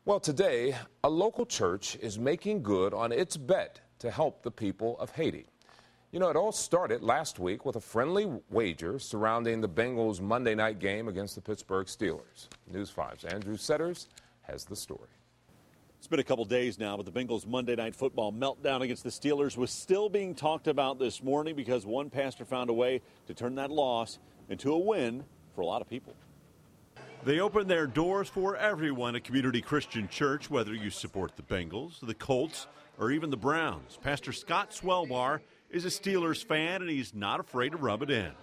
Well, today, a local church is making good on its bet to help the people of Haiti. You know, it all started last week with a friendly wager surrounding the Bengals' Monday night game against the Pittsburgh Steelers. News 5's Andrew Setters has the story. It's been a couple days now, but the Bengals' Monday Night Football meltdown against the Steelers was still being talked about this morning because one pastor found a way to turn that loss into a win for a lot of people. They open their doors for everyone at Community Christian Church, whether you support the Bengals, the Colts, or even the Browns. Pastor Scott Swellbar is a Steelers fan, and he's not afraid to rub it in.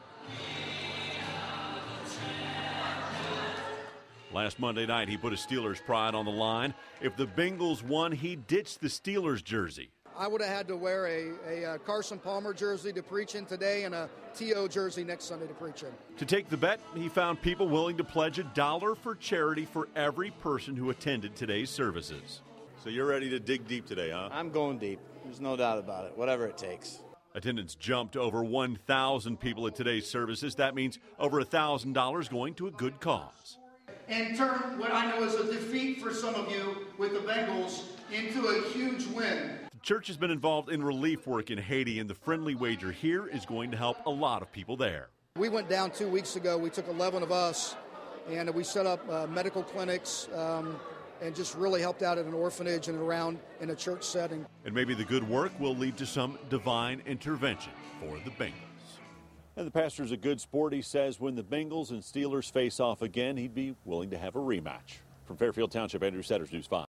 Last Monday night, he put his Steelers pride on the line. If the Bengals won, he ditched the Steelers jersey. I would have had to wear a Carson Palmer jersey to preach in today and a T.O. jersey next Sunday to preach in. To take the bet, he found people willing to pledge $1 for charity for every person who attended today's services. So you're ready to dig deep today, huh? I'm going deep. There's no doubt about it, whatever it takes. Attendance jumped to over 1,000 people at today's services. That means over $1,000 going to a good cause. And turn what I know is a defeat for some of you with the Bengals into a huge win. The church has been involved in relief work in Haiti, and the friendly wager here is going to help a lot of people there. We went down 2 weeks ago. We took 11 of us, and we set up medical clinics and just really helped out at an orphanage and around in a church setting. And maybe the good work will lead to some divine intervention for the Bengals. And the pastor's a good sport. He says when the Bengals and Steelers face off again, he'd be willing to have a rematch. From Fairfield Township, Andrew Setters, News 5.